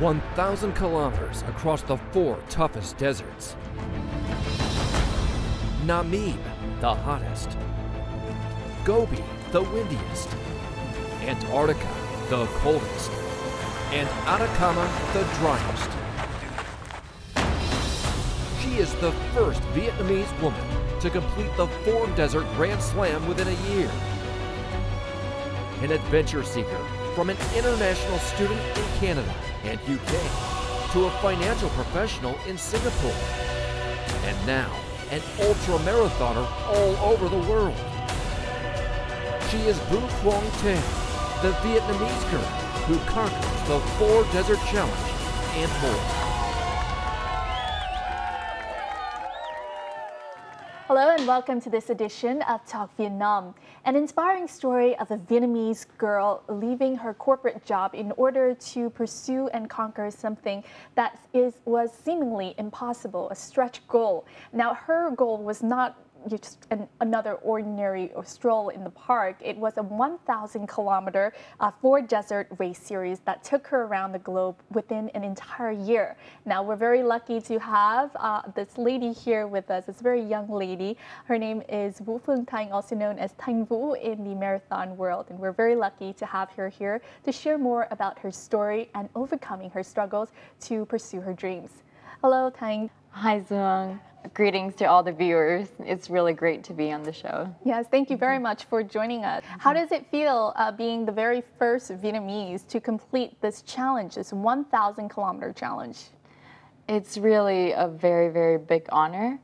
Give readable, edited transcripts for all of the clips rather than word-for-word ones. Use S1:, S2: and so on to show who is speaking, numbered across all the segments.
S1: 1,000 kilometers across the 4 toughest deserts. Namib, the hottest. Gobi, the windiest. Antarctica, the coldest. And Atacama, the driest. She is the first Vietnamese woman to complete the 4-desert Grand Slam within a year. An adventure seeker from an international student in Canada and UK to a financial professional in Singapore. And now, an ultra-marathoner all over the world. She is Vu Quang Thanh, the Vietnamese girl who conquers the 4-desert challenge and more.
S2: Hello and welcome to this edition of Talk Vietnam, an inspiring story of a Vietnamese girl leaving her corporate job in order to pursue and conquer something that was seemingly impossible, a stretch goal. Now, her goal was not just another ordinary stroll in the park. It was a 1,000-kilometer 4-desert race series that took her around the globe within an entire year. Now, we're very lucky to have this lady here with us, this very young lady. Her name is Vu Phương Thanh, also known as Thanh Vu in the marathon world. And we're very lucky to have her here to share more about her story and overcoming her struggles to pursue her dreams. Hello, Thanh.
S3: Hi, Zung. Greetings to all the viewers. It's really great to be on the show.
S2: Yes, thank you very much for joining us. How does it feel being the very first Vietnamese to complete this challenge, this 1,000-kilometer challenge?
S3: It's really a very, very big honor.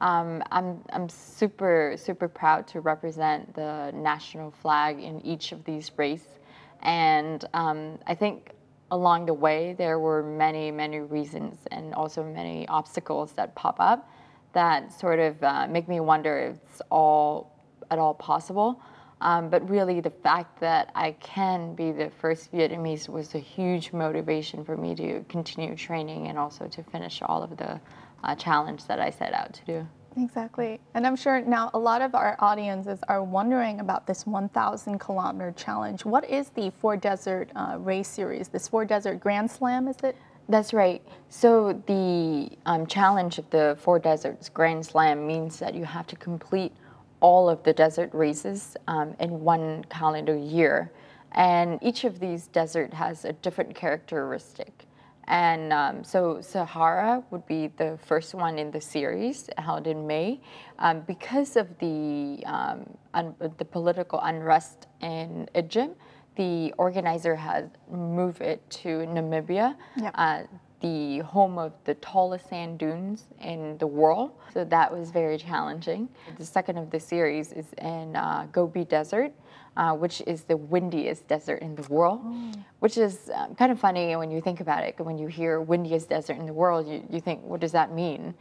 S3: I'm super proud to represent the national flag in each of these races. And I think along the way, there were many reasons and also many obstacles that pop up that sort of make me wonder if it's at all possible. But really, the fact that I can be the first Vietnamese was a huge motivation for me to continue training and also to finish all of the challenge that I set out to do.
S2: Exactly. And I'm sure now a lot of our audiences are wondering about this 1,000-kilometer challenge. What is the 4-desert race series, this 4-desert Grand Slam, is it?
S3: That's right. So the challenge of the 4 Deserts Grand Slam means that you have to complete all of the desert races in 1 calendar year. And each of these deserts has a different characteristic. And so Sahara would be the first one in the series, held in May. Because of the political unrest in Egypt, the organizer has moved it to Namibia, the home of the tallest sand dunes in the world. So that was very challenging. The second of the series is in Gobi Desert, which is the windiest desert in the world, which is kind of funny when you think about it. When you hear windiest desert in the world, you think, what does that mean?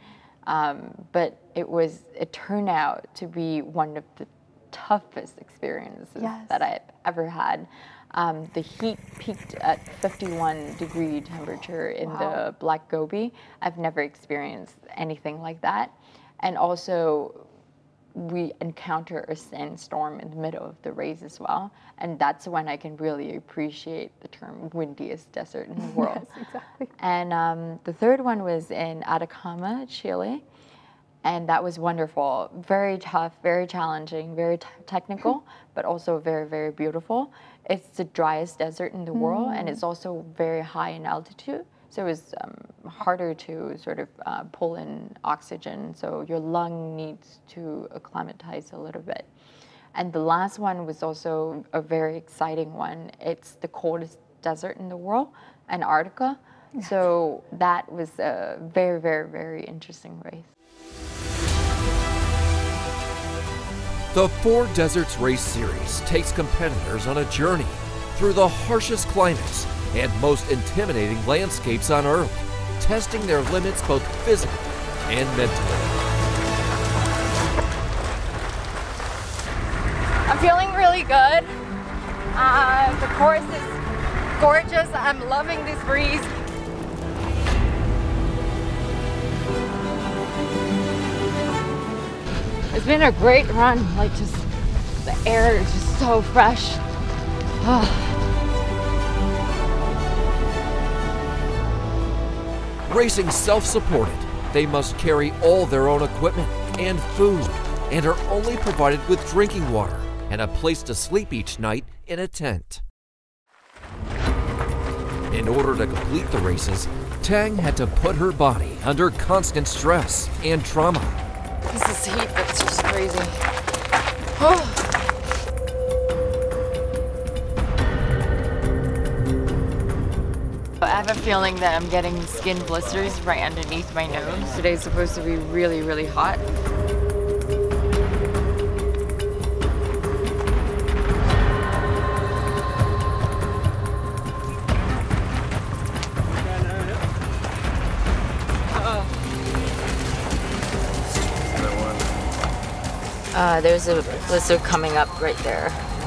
S3: But it turned out to be one of the toughest experiences that I've ever had. The heat peaked at 51-degree temperature in the Black Gobi. I've never experienced anything like that. And also, we encounter a sandstorm in the middle of the race as well. And that's when I can really appreciate the term windiest desert in the world.
S2: Yes, exactly.
S3: And the third one was in Atacama, Chile. And that was wonderful. Very tough, very challenging, very technical, but also very beautiful. It's the driest desert in the world, and it's also very high in altitude. So it was harder to sort of pull in oxygen. So your lung needs to acclimatize a little bit. And the last one was also a very exciting one. It's the coldest desert in the world, Antarctica. Yes. So that was a very interesting race.
S1: The 4 Deserts Race Series takes competitors on a journey through the harshest climates and most intimidating landscapes on Earth, testing their limits both physically and mentally.
S3: I'm feeling really good. The course is gorgeous. I'm loving this breeze. It's been a great run, like just the air is just so fresh.
S1: Racing self-supported, they must carry all their own equipment and food, and are only provided with drinking water and a place to sleep each night in a tent. In order to complete the races, Tang had to put her body under constant stress and trauma.
S3: This is heat that's just crazy. Oh. I have a feeling that I'm getting skin blisters right underneath my nose. Today's supposed to be really, really hot. There's a blizzard coming up right there.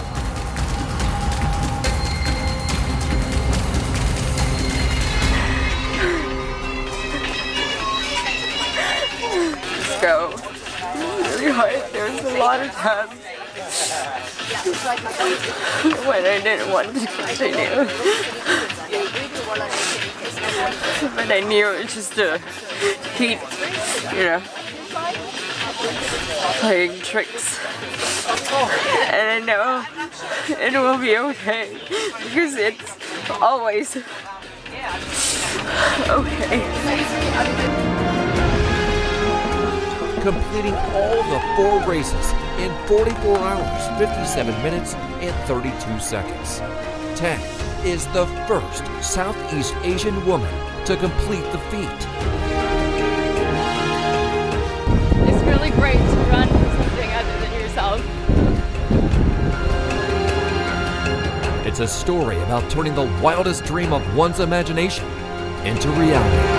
S3: Let's go. Really hard. There's a lot of times when I didn't want to continue. But I knew it was just the heat, you know, playing tricks. And I know it will be okay because it's always okay.
S1: Completing all the 4 races in 44 hours, 57 minutes, and 32 seconds. Tang is the first Southeast Asian woman to complete the feat.
S3: It's really great to run for something other than yourself.
S1: It's a story about turning the wildest dream of one's imagination into reality.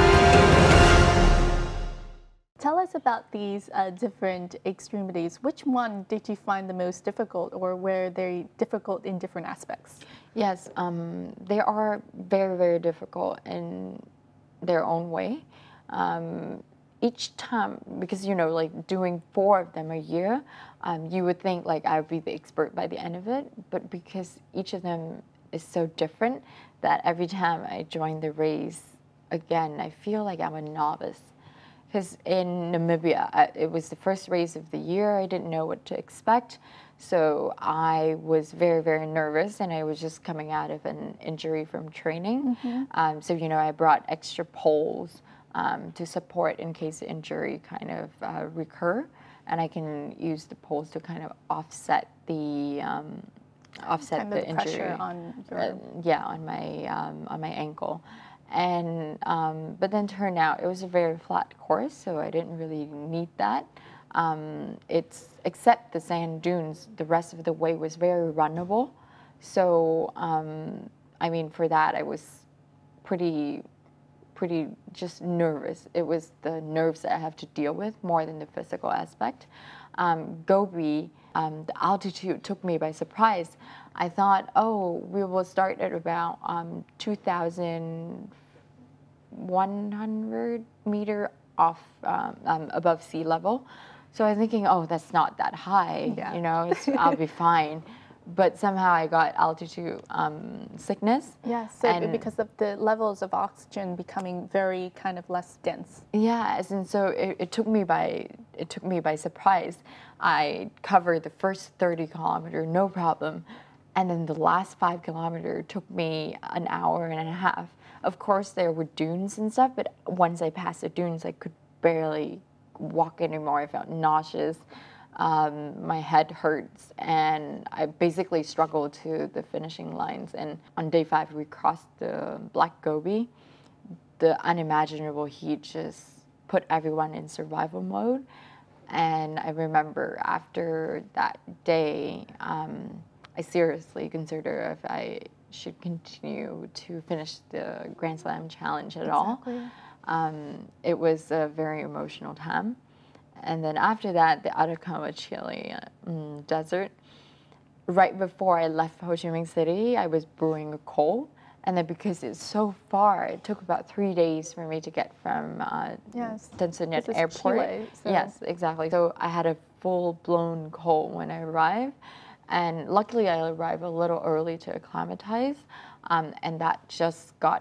S2: Tell us about these different extremities. Which one did you find the most difficult, or were they difficult in different aspects?
S3: Yes, they are very, very difficult in their own way. Each time, because you know, like doing 4 of them a year, you would think like I would be the expert by the end of it, but because each of them is so different that every time I join the race again, I feel like I'm a novice. Because in Namibia, it was the first race of the year. I didn't know what to expect. So I was very, very nervous, and I was just coming out of an injury from training. So, you know, I brought extra poles to support in case the injury kind of recur. And I can use the poles to kind of offset the
S2: Kind of
S3: injury.
S2: pressure on your...
S3: Yeah, on my ankle. And but then turned out it was a very flat course, so I didn't really need that. It's except the sand dunes, the rest of the way was very runnable. So I mean, for that I was pretty just nervous. It was the nerves that I have to deal with more than the physical aspect. Gobi, the altitude took me by surprise. I thought, oh, we will start at about 2,100 meter off above sea level. So I was thinking, oh, that's not that high, you know, I'll be fine. But somehow I got altitude sickness.
S2: Yeah, so because of the levels of oxygen becoming very kind of less dense.
S3: Yes, and so it took me by surprise. I covered the first 30 kilometers, no problem. And then the last 5 kilometers took me an hour and a half. Of course, there were dunes and stuff, but once I passed the dunes, I could barely walk anymore. I felt nauseous. My head hurts, and I basically struggled to the finishing lines. And on day 5, we crossed the Black Gobi. The unimaginable heat just put everyone in survival mode. And I remember after that day, I seriously consider if I should continue to finish the Grand Slam challenge at all. It was a very emotional time. And then after that, the Atacama, Chile desert. Right before I left Ho Chi Minh City, I was brewing a coal. And then because it's so far, it took about 3 days for me to get from Tan Son Nhat Airport.
S2: Chile, so.
S3: Yes, exactly. So I had a full-blown cold when I arrived. And luckily, I arrived a little early to acclimatize. And that just got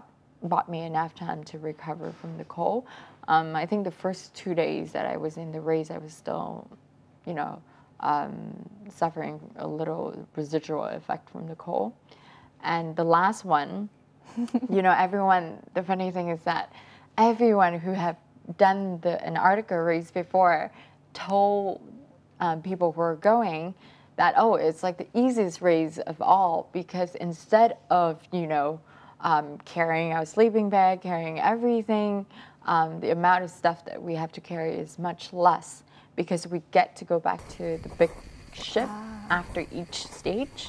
S3: bought me enough time to recover from the cold. I think the first 2 days that I was in the race, I was still, you know, suffering a little residual effect from the cold. And the last one, you know, everyone, the funny thing is that everyone who have done the Antarctica race before told people who are going that, oh, it's like the easiest race of all, because instead of, you know, carrying our sleeping bag, carrying everything, the amount of stuff that we have to carry is much less, because we get to go back to the big ship after each stage.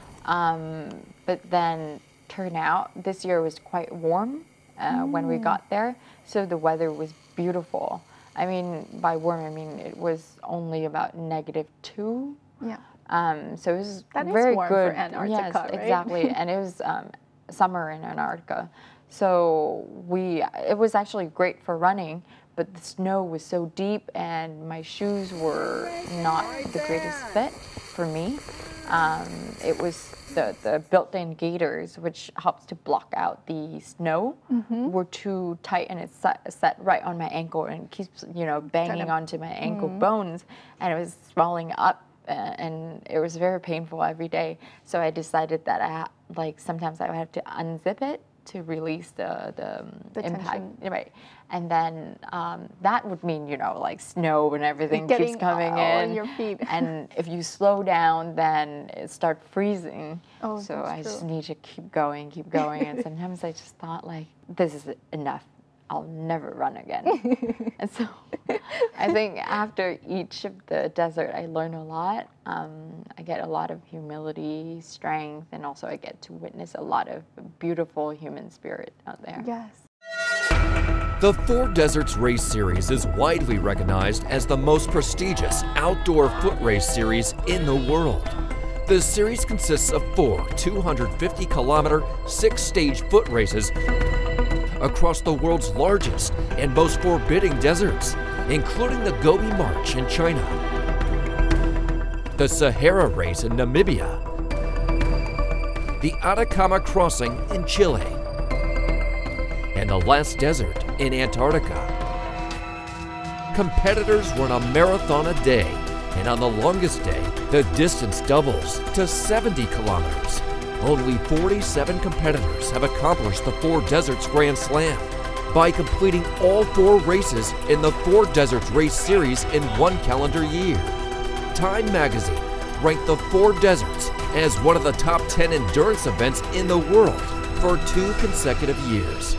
S3: But then turn out this year was quite warm when we got there, so the weather was beautiful. I mean, by warm I mean it was only about -2.
S2: Yeah.
S3: So it was
S2: that
S3: very
S2: is warm
S3: good.
S2: for Antarctica,
S3: yes,
S2: right?
S3: exactly. And it was summer in Antarctica, so it was actually great for running. But the snow was so deep, and my shoes were not the greatest fit for me. It was the built-in gaiters, which helps to block out the snow, were too tight, and it's set right on my ankle and keeps, you know, banging onto my ankle bones, and it was swelling up, and it was very painful every day. So I decided that sometimes I would have to unzip it to release the impact,
S2: tension.
S3: right? And then that would mean, you know, like snow and everything
S2: Getting
S3: keeps coming
S2: all
S3: in.
S2: on your feet.
S3: And if you slow down, then it starts freezing.
S2: Oh,
S3: so
S2: that's
S3: I just
S2: true.
S3: need to keep going. And sometimes I just thought, like, this is enough. I'll never run again. And so I think after each of the desert, I learn a lot. I get a lot of humility, strength, and also I get to witness a lot of beautiful human spirit out there.
S2: Yes.
S1: The Four Deserts Race Series is widely recognized as the most prestigious outdoor foot race series in the world. The series consists of 4 250-kilometer, 6-stage foot races across the world's largest and most forbidding deserts, including the Gobi March in China, the Sahara Race in Namibia, the Atacama Crossing in Chile, and the Last Desert in Antarctica. Competitors run a marathon a day, and on the longest day, the distance doubles to 70 kilometers. Only 47 competitors have accomplished the Four Deserts Grand Slam by completing all 4 races in the Four Deserts Race Series in 1 calendar year. Time magazine ranked the Four Deserts as one of the top 10 endurance events in the world for 2 consecutive years.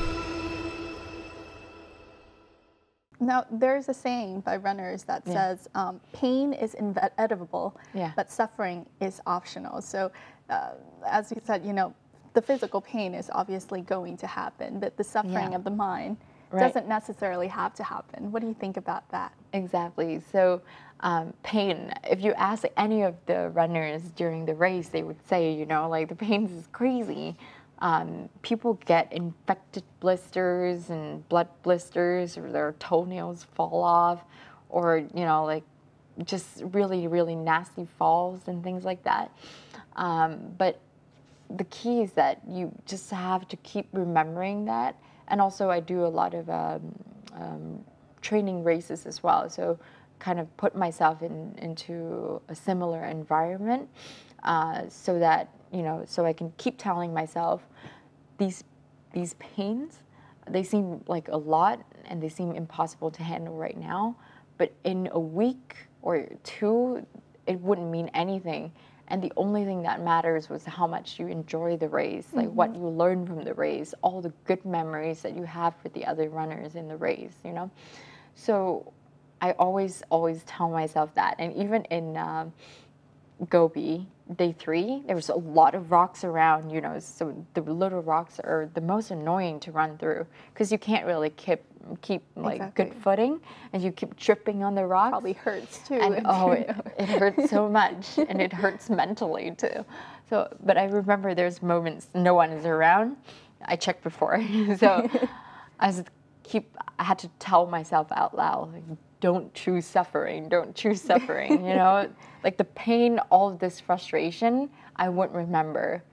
S2: Now, there's a saying by runners that says, pain is inevitable, but suffering is optional. So, as you said, you know, the physical pain is obviously going to happen, but the suffering of the mind doesn't necessarily have to happen. What do you think about that?
S3: Exactly. So pain, if you ask any of the runners during the race, they would say, you know, like the pain is crazy. People get infected blisters and blood blisters, or their toenails fall off, or, you know, like just really, really nasty falls and things like that. But the key is that you just have to keep remembering that. And also I do a lot of training races as well. So kind of put myself into a similar environment so that, you know, so I can keep telling myself these pains, they seem like a lot and they seem impossible to handle right now, but in a week or 2, it wouldn't mean anything. And the only thing that matters was how much you enjoy the race, like what you learn from the race, all the good memories that you have with the other runners in the race, you know? So I always tell myself that. And even in Gobi, day 3, there was a lot of rocks around, you know, so the little rocks are the most annoying to run through because you can't really keep like good footing, and you keep tripping on the rocks.
S2: Probably hurts too.
S3: And it hurts so much, and it hurts mentally too. So, but I remember there's moments no one is around. I checked before, so I had to tell myself out loud, like, don't choose suffering, don't choose suffering, you know? Like the pain, all of this frustration, I wouldn't remember.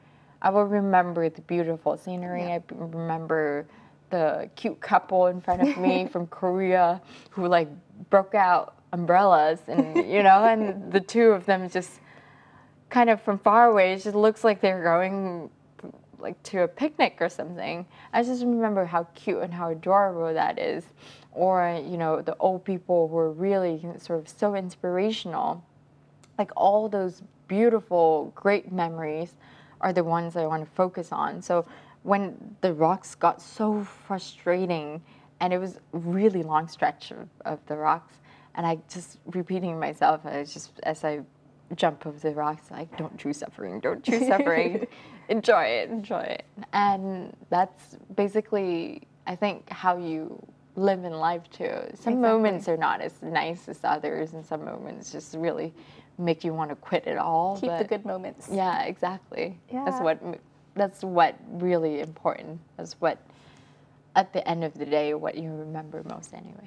S3: I will remember the beautiful scenery. I remember the cute couple in front of me from Korea who like broke out umbrellas and, you know, and the two of them just kind of from far away, it just looks like they're going like to a picnic or something. I just remember how cute and how adorable that is. Or, you know, the old people were really sort of so inspirational. Like all those beautiful, great memories are the ones I want to focus on. So when the rocks got so frustrating, and it was a really long stretch of the rocks, and I just repeating myself, I just, as I jump over the rocks, like, don't choose suffering, don't choose suffering, enjoy it, enjoy it. And that's basically, I think, how you live in life too. Some moments are not as nice as others, and some moments just really make you want to quit it all.
S2: Keep the good moments.
S3: Yeah, exactly.
S2: Yeah.
S3: That's what really important. That's what, at the end of the day, what you remember most anyway.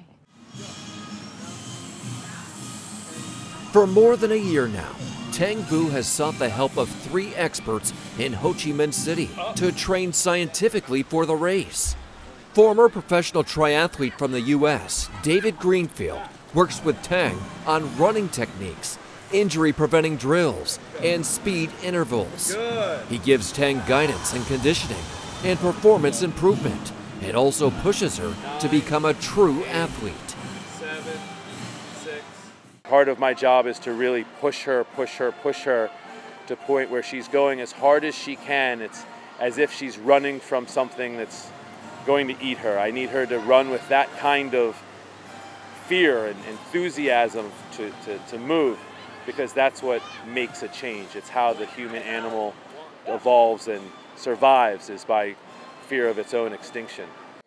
S1: For more than a year now, Tang Vu has sought the help of 3 experts in Ho Chi Minh City to train scientifically for the race. Former professional triathlete from the U.S., David Greenfield, works with Tang on running techniques, injury-preventing drills, and speed intervals. He gives Tang guidance and conditioning and performance improvement, and also pushes her to become a true athlete.
S4: 7, 6. Part of my job is to really push her to the point where she's going as hard as she can. It's as if she's running from something that's going to eat her. I need her to run with that kind of fear and enthusiasm to move, because that's what makes a change. It's how the human animal evolves and survives, is by fear of its own extinction.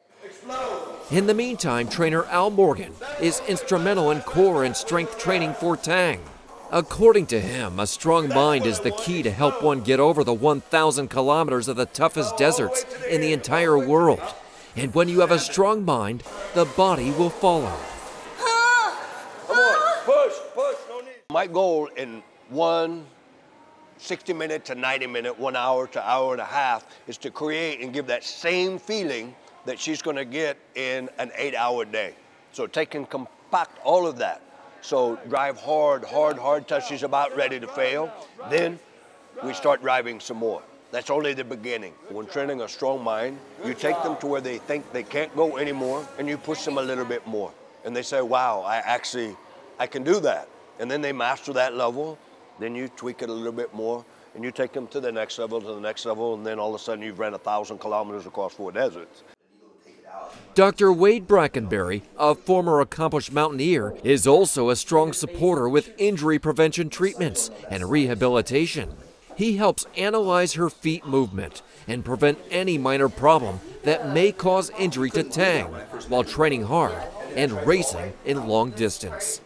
S1: In the meantime, trainer Al Morgan is instrumental in core and strength training for Tang. According to him, a strong mind is the key to help one get over the 1,000 kilometers of the toughest deserts in the entire world. And when you have a strong mind, the body will follow.
S5: Come on, push, no need. My goal in 60-minute to 90-minute, 1 hour to hour and a half, is to create and give that same feeling that she's going to get in an 8-hour day. So take and compact all of that. So drive hard till she's about ready to fail. Then we start driving some more. That's only the beginning. When training a strong mind, you take them to where they think they can't go anymore, and you push them a little bit more. And they say, wow, I can do that. And then they master that level. Then you tweak it a little bit more, and you take them to the next level, and then all of a sudden you've ran 1,000 kilometers across 4 deserts.
S1: Dr. Wade Brackenberry, a former accomplished mountaineer, is also a strong supporter with injury prevention treatments and rehabilitation. He helps analyze her feet movement and prevent any minor problem that may cause injury to Tang while training hard and racing in long distance.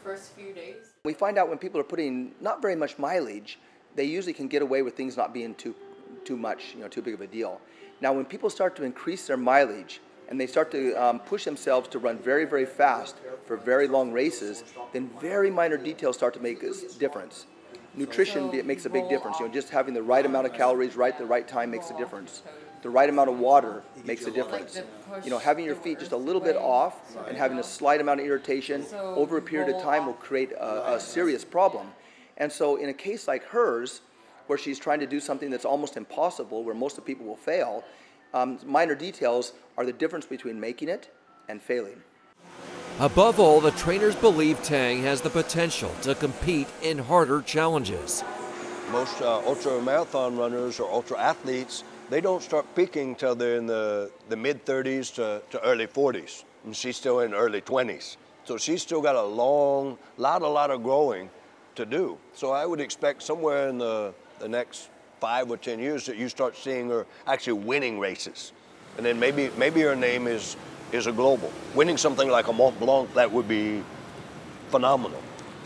S6: We find out when people are putting not very much mileage, they usually can get away with things not being too much, too big of a deal. Now, when people start to increase their mileage and they start to push themselves to run very, very fast for very long races, then very minor details start to make a difference. Nutrition makes a big difference. Just having the right amount of calories at the right time makes a difference. The right amount of water makes a difference. Having your feet just a little bit off and having a slight amount of irritation over a period of time will create a serious problem. And so in a case like hers, where she's trying to do something that's almost impossible, where most of the people will fail, minor details are the difference between making it and failing.
S1: Above all, the trainers believe Tang has the potential to compete in harder challenges.
S5: Most ultra-marathon runners or ultra-athletes, they don't start peaking till they're in the mid-30s to early 40s. And she's still in early 20s. So she's still got a lot of growing to do. So I would expect somewhere in the next 5 or 10 years that you start seeing her actually winning races. And then maybe her name is a global. Winning something like a Mont Blanc, that would be phenomenal.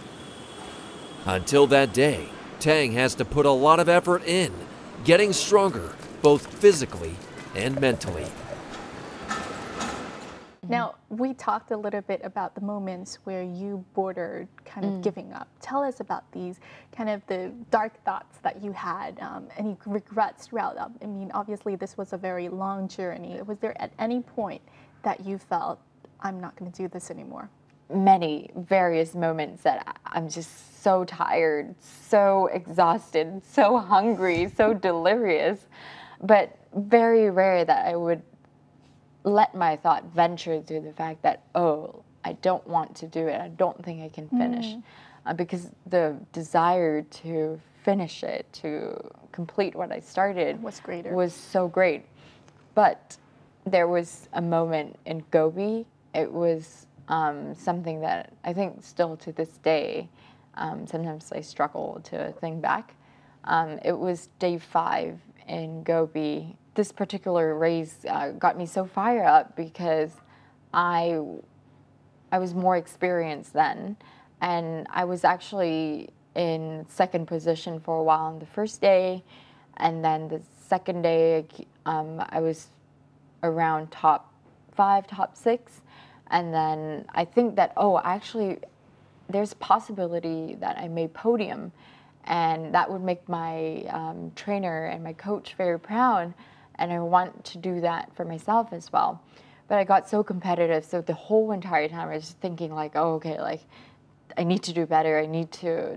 S1: Until that day, Tang has to put a lot of effort in, getting stronger, both physically and mentally.
S2: Now, We talked a little bit about the moments where you bordered kind of giving up. Tell us about these kind of the dark thoughts that you had, any regrets throughout. I mean, obviously this was a very long journey. Was there at any point that you felt, I'm not going to do this anymore?
S3: Many various moments that I'm just so tired, so exhausted, so hungry, so delirious, but very rare that I would let my thought venture through the fact that, oh, I don't want to do it. I don't think I can finish. Because the desire to finish it, to complete what I started was so great. But there was a moment in Gobi. It was something that I think still to this day, sometimes I struggle to think back. It was day 5 in Gobi. This particular race got me so fired up because I was more experienced then, and I was actually in second position for a while on the first day, and then the second day I was around top 5, top 6, and then I think that, oh, actually there's a possibility that I may podium, and that would make my trainer and my coach very proud, and I want to do that for myself as well. But I got so competitive, so the whole entire time I was thinking like, oh, okay, like I need to do better. I need to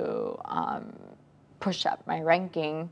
S3: push up my ranking.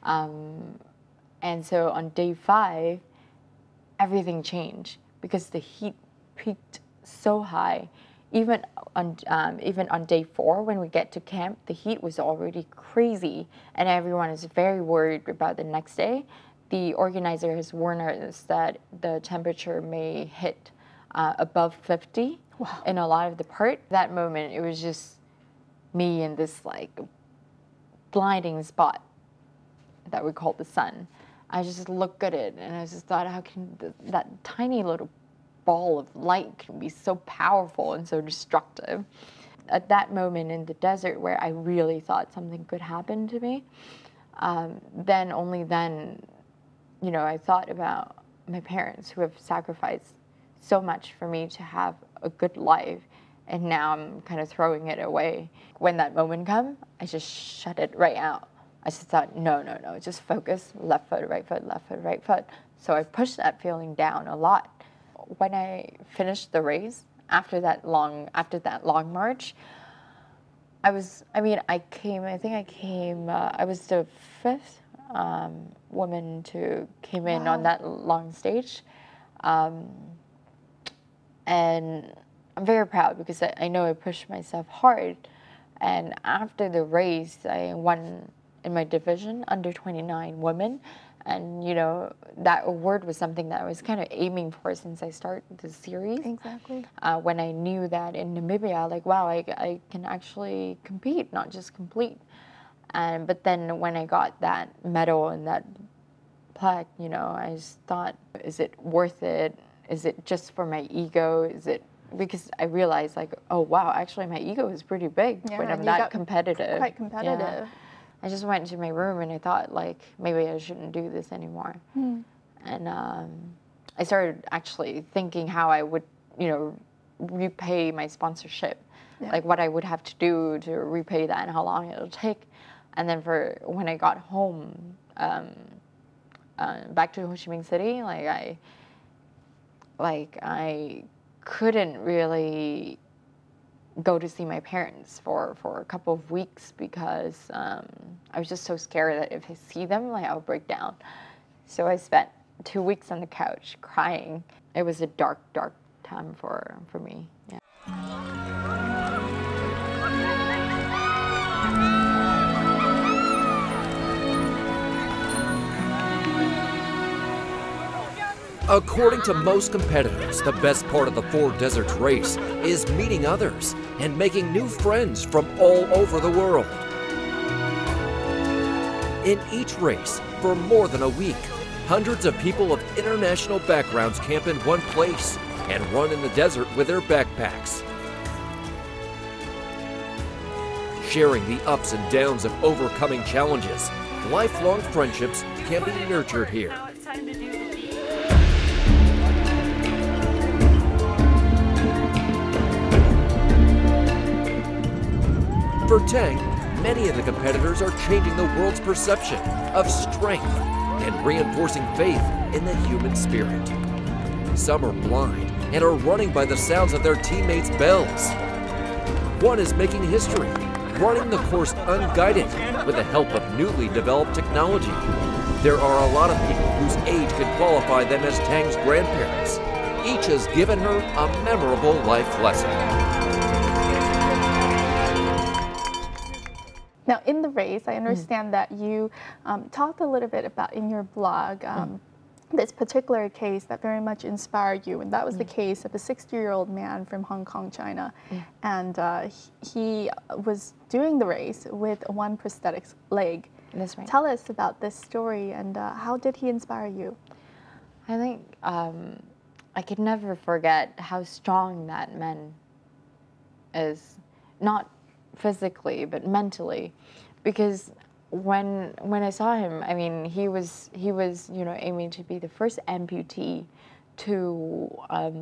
S3: And so on day 5, everything changed because the heat peaked so high. Even on day 4, when we get to camp, the heat was already crazy, and everyone is very worried about the next day. The organizer has warned us that the temperature may hit above 50 in a lot of the part. That moment, it was just me in this like blinding spot that we call the sun. I just looked at it and I just thought, how can that tiny little ball of light can be so powerful and so destructive? At that moment in the desert where I really thought something could happen to me, only then, you know, I thought about my parents who have sacrificed so much for me to have a good life, and now I'm kind of throwing it away. When that moment comes, I just shut it right out. I just thought, no, just focus, left foot, right foot, left foot, right foot. So I pushed that feeling down a lot. When I finished the race, after that long march, I was the 5th woman to came in on that long stage. And I'm very proud because I know I pushed myself hard. And after the race, I won in my division, under 29 women. And, you know, that award was something that I was kind of aiming for since I started the series.
S2: Exactly.
S3: When I knew that in Namibia, like, wow, I can actually compete, not just complete. But then when I got that medal and that plaque, you know, I just thought, is it worth it? Is it just for my ego? Is it because I realized, like, oh, wow, actually my ego is pretty big when I'm that competitive.
S2: Quite competitive.
S3: Yeah. I just went into my room and I thought, like, maybe I shouldn't do this anymore. And I started actually thinking how I would, you know, repay my sponsorship, like what I would have to do to repay that and how long it'll take. And then for when I got home, back to Ho Chi Minh City, I couldn't really go to see my parents for a couple of weeks because I was just so scared that if I see them, like, I'll break down. So I spent 2 weeks on the couch crying. It was a dark, dark time for me. Yeah.
S1: According to most competitors, the best part of the Four Deserts race is meeting others and making new friends from all over the world. In each race, for more than a week, hundreds of people of international backgrounds camp in one place and run in the desert with their backpacks. Sharing the ups and downs of overcoming challenges, lifelong friendships can be nurtured here. Tang, many of the competitors are changing the world's perception of strength and reinforcing faith in the human spirit. Some are blind and are running by the sounds of their teammates' bells. One is making history, running the course unguided with the help of newly developed technology. There are a lot of people whose age could qualify them as Tang's grandparents. Each has given her a memorable life lesson.
S2: Now, in the race, I understand that you talked a little bit about in your blog this particular case that very much inspired you, and that was the case of a 60-year-old man from Hong Kong, China, and he was doing the race with one prosthetic leg.
S3: That's right.
S2: Tell us about this story and how did he inspire you?
S3: I think I could never forget how strong that man is, not physically but mentally, because when I saw him, I mean, he was aiming to be the first amputee to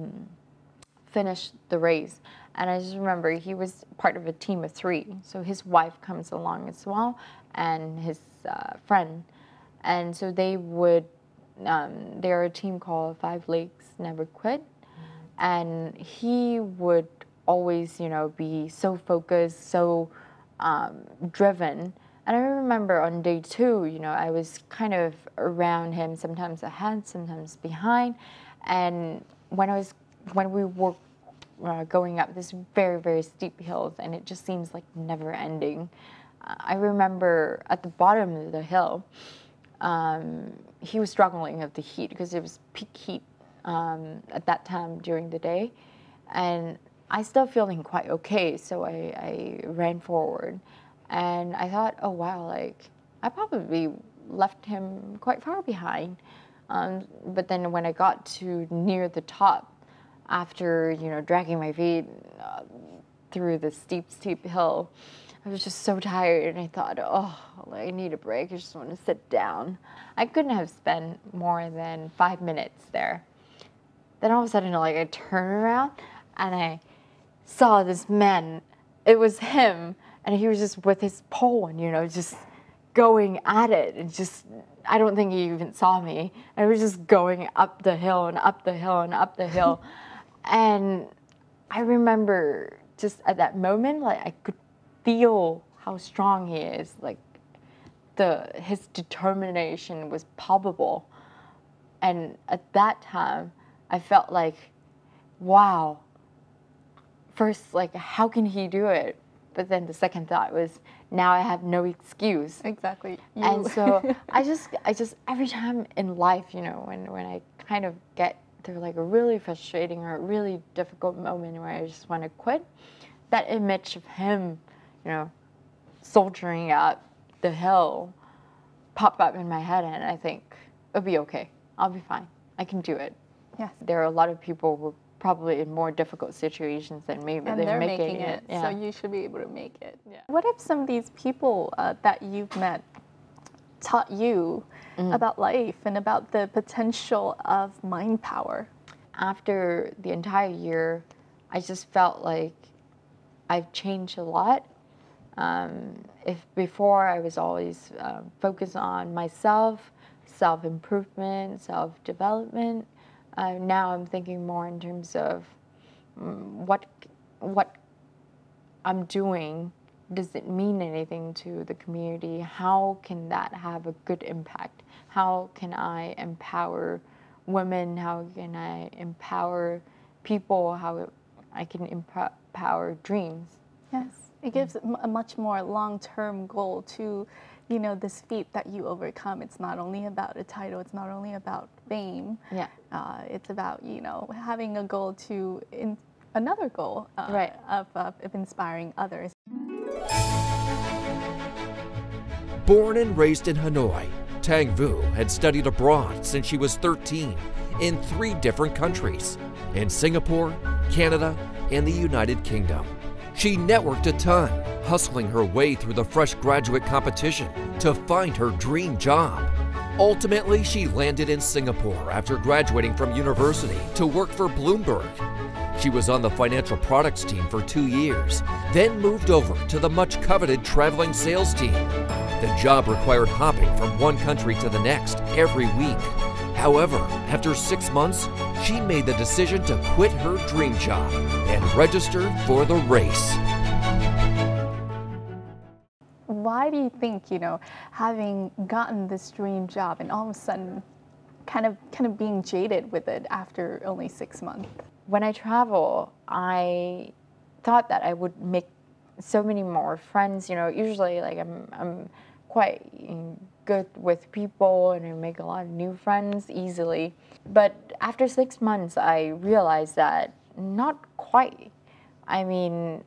S3: finish the race, and I just remember he was part of a team of 3, so his wife comes along as well and his friend, and so they would. They're a team called 5 Legs Never Quit, and he would always, be so focused, so driven. And I remember on day 2, I was kind of around him, sometimes ahead, sometimes behind, and when we were going up this very, very steep hills, and it just seems like never ending. I remember at the bottom of the hill, he was struggling with the heat because it was peak heat at that time during the day, and I still feeling quite okay, so I ran forward, and I thought, oh wow, like I probably left him quite far behind, but then when I got to near the top, after dragging my feet through the steep hill, I was just so tired, and I thought, oh, I need a break. I just want to sit down. I couldn't have spent more than 5 minutes there. Then all of a sudden, I turned around, and I saw this man. It was him, and he was just with his pole, and just going at it, and just, I don't think he even saw me. I was just going up the hill and up the hill and up the hill, and I remember just at that moment, I could feel how strong he is. His determination was palpable, and at that time, I felt like, wow. First, how can he do it? But then the second thought was, now I have no excuse.
S2: Exactly.
S3: And so I just every time in life, when I kind of get through a really frustrating or a really difficult moment where I just want to quit, that image of him, soldiering up the hill pop up in my head, and I think it'll be okay. I'll be fine. I can do it.
S2: Yes.
S3: There are a lot of people who are probably in more difficult situations than me, but
S2: and they're making it.
S3: Yeah.
S2: So you should be able to make it. Yeah. What have some of these people that you've met taught you about life and about the potential of mind power?
S3: After the entire year, I just felt like I've changed a lot. If before I was always focused on myself, self-improvement, self-development, now I'm thinking more in terms of what I'm doing. Does it mean anything to the community? How can that have a good impact? How can I empower women? How can I empower people? How I can empower dreams?
S2: Yes, it gives a much more long-term goal to, this feat that you overcome. It's not only about a title. It's not only about fame.
S3: Yeah.
S2: It's about, having a goal to another goal
S3: right.
S2: of inspiring others.
S1: Born and raised in Hanoi, Tang Vu had studied abroad since she was 13 in 3 different countries, in Singapore, Canada, and the United Kingdom. She networked a ton, hustling her way through the fresh graduate competition to find her dream job. Ultimately, she landed in Singapore after graduating from university to work for Bloomberg. She was on the financial products team for 2 years, then moved over to the much coveted traveling sales team. The job required hopping from one country to the next every week. However, after 6 months, she made the decision to quit her dream job and register for the race.
S2: Why do you think, having gotten this dream job and all of a sudden kind of being jaded with it after only 6 months?
S3: When I travel, I thought that I would make so many more friends. Usually like I'm quite good with people and I make a lot of new friends easily. But after 6 months, I realized that not quite. I mean,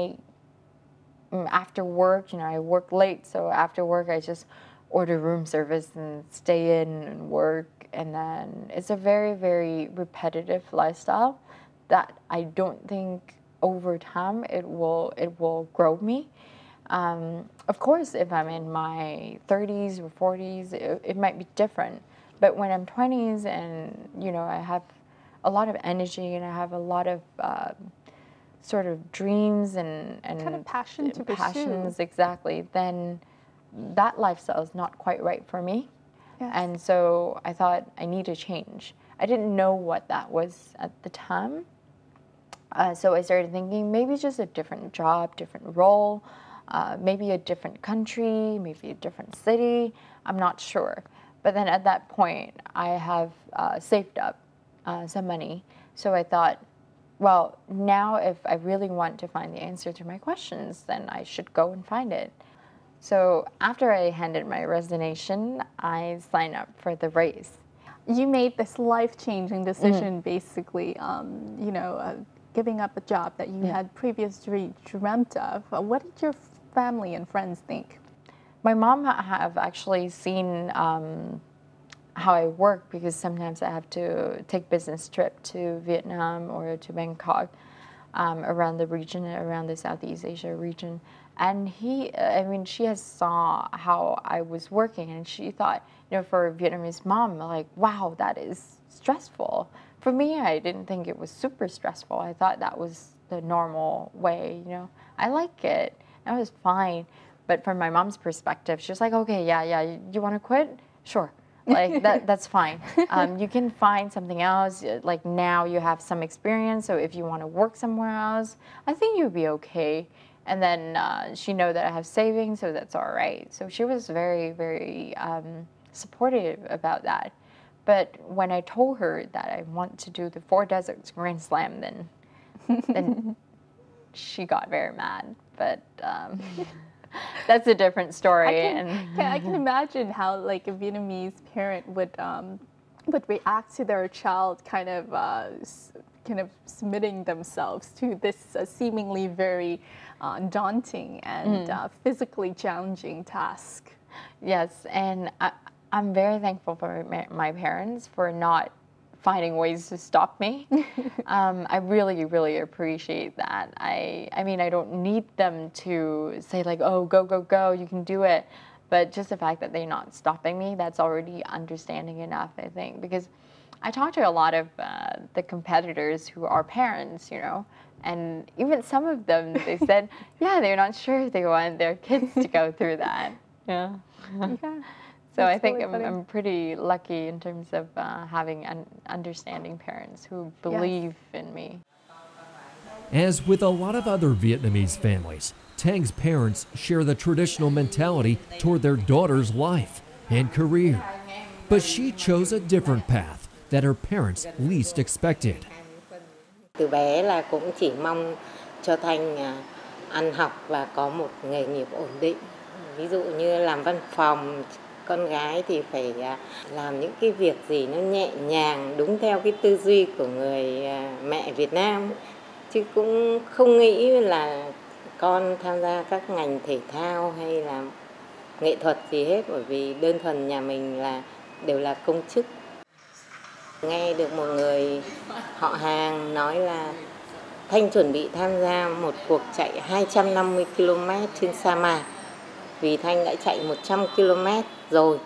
S3: after work, I work late, so after work I just order room service and stay in and work, and then it's a very, very repetitive lifestyle that I don't think over time it will grow me. Of course, if I'm in my 30s or 40s, it might be different. But when I'm 20s and, I have a lot of energy and I have a lot of sort of dreams and
S2: kind of passion to
S3: passions,
S2: pursue.
S3: exactly, then that lifestyle is not quite right for me.
S2: Yes.
S3: And so I thought I need to change. I didn't know what that was at the time. So I started thinking maybe just a different job, different role, maybe a different country, maybe a different city. I'm not sure. But then at that point, I have saved up some money. So I thought, well, now if I really want to find the answer to my questions, then I should go and find it. So after I handed my resignation, I signed up for the race.
S2: You made this life-changing decision, basically, giving up a job that you had previously dreamt of. What did your family and friends think?
S3: My mom have actually seen how I work, because sometimes I have to take business trip to Vietnam or to Bangkok, around the region, around the Southeast Asia region. And she has saw how I was working, and she thought, for a Vietnamese mom, like, wow, that is stressful. For me, I didn't think it was super stressful. I thought that was the normal way, I like it. That was fine. But from my mom's perspective, she was like, okay, yeah, you want to quit? Sure. Like, that's fine. You can find something else. Like, now you have some experience, so if you want to work somewhere else, I think you'll be okay. And then she know that I have savings, so that's all right. So she was very, very supportive about that. But when I told her that I want to do the Four Deserts Grand Slam, then she got very mad. But that's a different story.
S2: I can imagine how, like, a Vietnamese parent would react to their child kind of submitting themselves to this seemingly very daunting and physically challenging task.
S3: Yes, and I'm very thankful for my parents for not finding ways to stop me. I really, really appreciate that. I mean, I don't need them to say like, oh, go, you can do it. But just the fact that they're not stopping me, that's already understanding enough, I think. Because I talk to a lot of the competitors who are parents, and even some of them, they said, yeah, they're not sure if they want their kids to go through that. Yeah. So I think I'm pretty lucky in terms of having understanding parents who believe in me.
S1: As with a lot of other Vietnamese families, Tang's parents share the traditional mentality toward their daughter's life and career. But she chose a different path that her parents least expected.
S7: Từ bé là cũng chỉ mong cho Thanh ăn học và có một nghề nghiệp ổn định. Ví dụ như làm văn phòng, con gái thì phải làm những cái việc gì nó nhẹ nhàng, đúng theo cái tư duy của người mẹ Việt Nam. Chứ cũng không nghĩ là con tham gia các ngành thể thao hay là nghệ thuật gì hết, bởi vì đơn thuần nhà mình đều là công chức. Nghe được một người họ hàng nói là Thanh chuẩn bị tham gia một cuộc chạy 250 km trên sa mạc. Vì Thanh đã chạy 100 km rồi,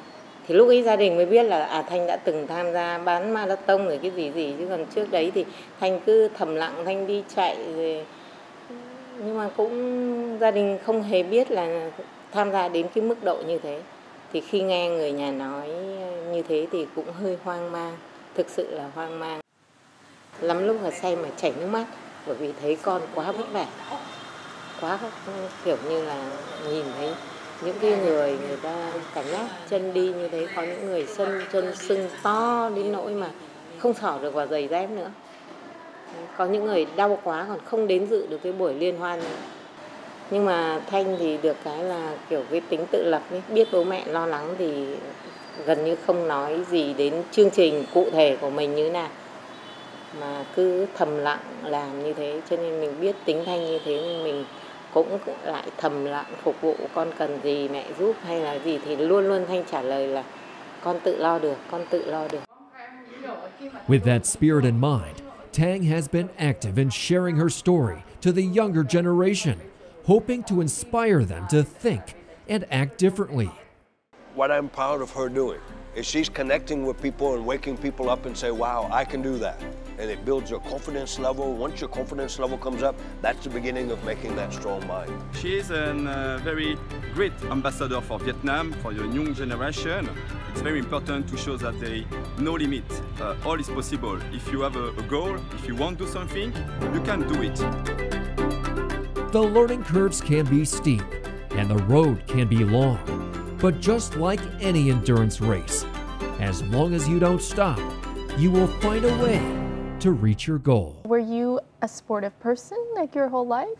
S7: Thì lúc ấy gia đình mới biết là Thanh đã từng tham gia bán marathon rồi cái gì, chứ còn trước đấy thì Thanh cứ thầm lặng Thanh đi chạy rồi. Nhưng mà cũng gia đình không hề biết là tham gia đến cái mức độ như thế. Thì khi nghe người nhà nói như thế thì cũng hơi hoang mang, thực sự là hoang mang. Lắm lúc là xem mà chảy nước mắt bởi vì thấy con quá vất vả, quá kiểu như là nhìn thấy những cái người ta cảm giác chân đi như thế, có những người chân sưng to đến nỗi mà không xỏ được vào giày dép nữa. Có những người đau quá còn không đến dự được cái buổi liên hoan nữa. Nhưng mà Thanh thì được cái là kiểu cái tính tự lập ấy, biết bố mẹ lo lắng thì gần như không nói gì đến chương trình cụ thể của mình như thế nào, mà cứ thầm lặng làm như thế. Cho nên mình biết tính Thanh như thế nên mình cũng lại thầm lặng phục vụ. Con cần gì mẹ giúp hay là gì thì luôn luôn Thanh trả lời là con tự lo được, con tự lo được.
S1: With that spirit in mind, Tang has been active in sharing her story to the younger generation, hoping to inspire them to think and act differently.
S5: What I'm proud of her doing is she's connecting with people and waking people up and say, wow, I can do that. And it builds your confidence level. Once your confidence level comes up, that's the beginning of making that strong mind.
S8: She is a very great ambassador for Vietnam, for the young generation. It's very important to show that there is no limit. All is possible. If you have a goal, if you want to do something, you can do it.
S1: The learning curves can be steep and the road can be long. But just like any endurance race, as long as you don't stop, you will find a way to reach your goal.
S2: Were you a sportive person like your whole life?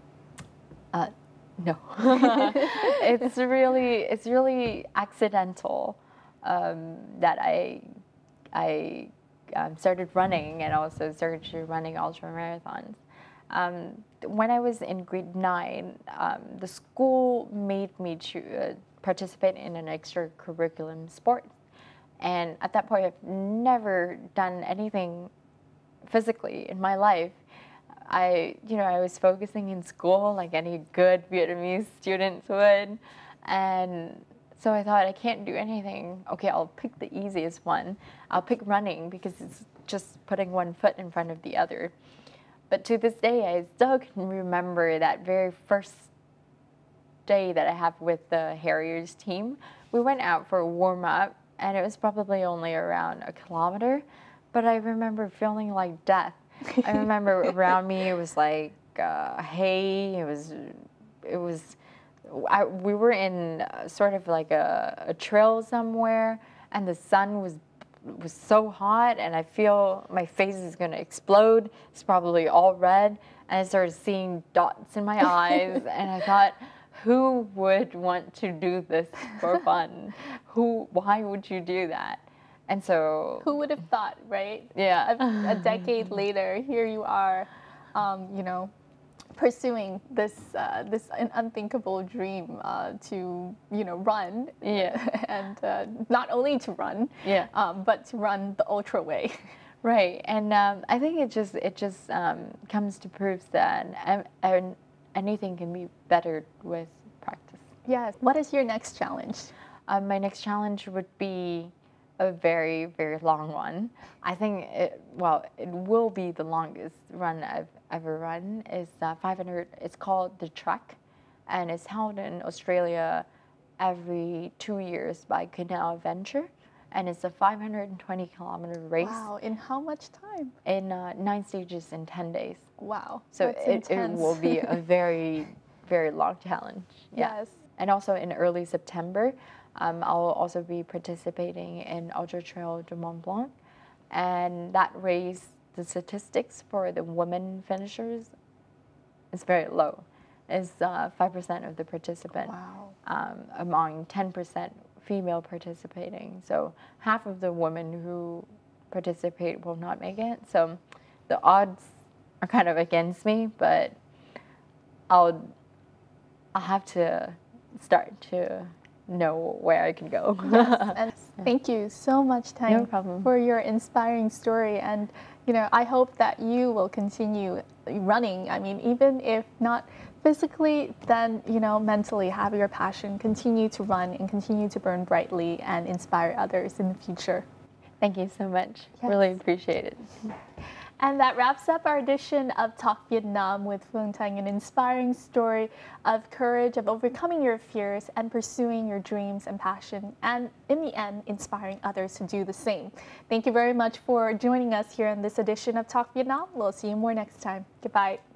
S3: No. It's really accidental that I started running and also started running ultra marathons. When I was in grade 9, the school made me participate in an extracurricular sport. And at that point, I've never done anything physically in my life. I was focusing in school like any good Vietnamese students would. And so I thought, I can't do anything. Okay, I'll pick the easiest one. I'll pick running because it's just putting one foot in front of the other. But to this day, I still can remember that very first day that I have with the Harriers team. We went out for a warm-up, and it was probably only around 1 kilometer, but I remember feeling like death. I remember around me it was like hay. We were in sort of like a trail somewhere, and the sun was so hot, and I feel my face is going to explode. It's probably all red, and I started seeing dots in my eyes, and I thought, who would want to do this for fun? Why would you do that? And so,
S2: who would have thought, right?
S3: Yeah.
S2: A decade later, here you are, pursuing this unthinkable dream to run.
S3: Yeah.
S2: And not only to run,
S3: yeah,
S2: but to run the ultra way.
S3: Right. And I think it just comes to prove that anything can be bettered with practice.
S2: Yes. What is your next challenge?
S3: My next challenge would be a very, very long one. I think it will be the longest run I've ever run. It's 500. It's called the Trek, and it's held in Australia every 2 years by Canal Adventure, and it's a 520-kilometer race.
S2: Wow! In how much time?
S3: In 9 stages in 10 days.
S2: Wow!
S3: So it will be a very, very long challenge. Yeah.
S2: Yes.
S3: And also in early September, I'll also be participating in Ultra Trail du Mont Blanc, and that race, the statistics for the women finishers is very low. It's 5% of the participant.
S2: Wow.
S3: Among 10% female participating. So half of the women who participate will not make it. So the odds are kind of against me, but I'll have to start to know where I can go.
S2: Yes, and thank you so much, Tang,
S3: No problem.
S2: for your inspiring story. And I hope that you will continue running. I mean, even if not physically, then, mentally have your passion, continue to run and continue to burn brightly and inspire others in the future.
S3: Thank you so much.
S2: Yes.
S3: Really appreciate it.
S2: And that wraps up our edition of Talk Vietnam with Phương Thanh, an inspiring story of courage, of overcoming your fears and pursuing your dreams and passion, and in the end, inspiring others to do the same. Thank you very much for joining us here in this edition of Talk Vietnam. We'll see you more next time. Goodbye.